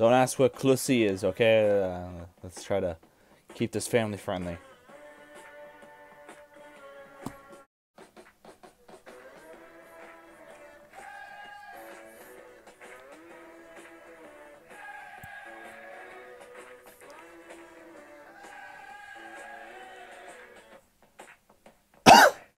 Don't ask what Clussy is, okay? Let's try to keep this family friendly.